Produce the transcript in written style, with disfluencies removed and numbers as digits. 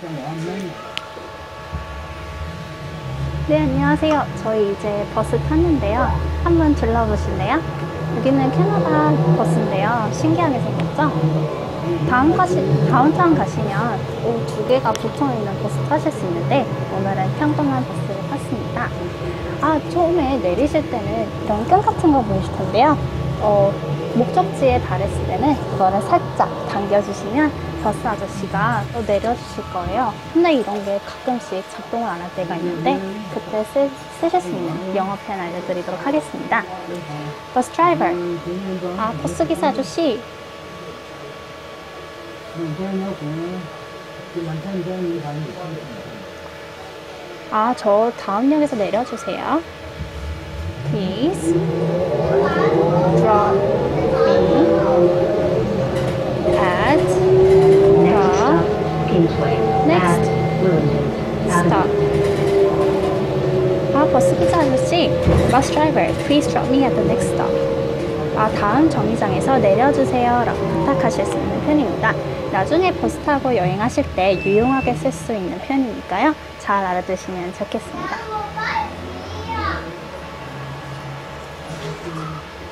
네, 안녕하세요. 저희 이제 버스 탔는데요. 한번 둘러보실래요? 여기는 캐나다 버스인데요. 신기하게 생겼죠? 다운타운 가시면 오후 2개가 붙어 있는 버스 타실 수 있는데 오늘은 평범한 버스를 탔습니다. 처음에 내리실 때는 이런 끈 같은 거 보이실 텐데요. 목적지에 달했을 때는 그거를 살짝 당겨주시면 버스 아저씨가 또 내려주실 거예요. 근데 이런 게 가끔씩 작동을 안 할 때가 있는데 그때 쓰실 수 있는 영어 표현 알려드리도록 하겠습니다. 버스 드라이버, 버스 기사 아저씨. 저 다음 역에서 내려주세요. Please drop me at the next stop. 버스 기사 아저씨, bus driver, please drop me at the next stop. 다음 정류장에서 내려주세요 라고 부탁하실 수 있는 표현입니다. 나중에 버스 타고 여행하실 때 유용하게 쓸 수 있는 표현이니까요. 잘 알아두시면 좋겠습니다.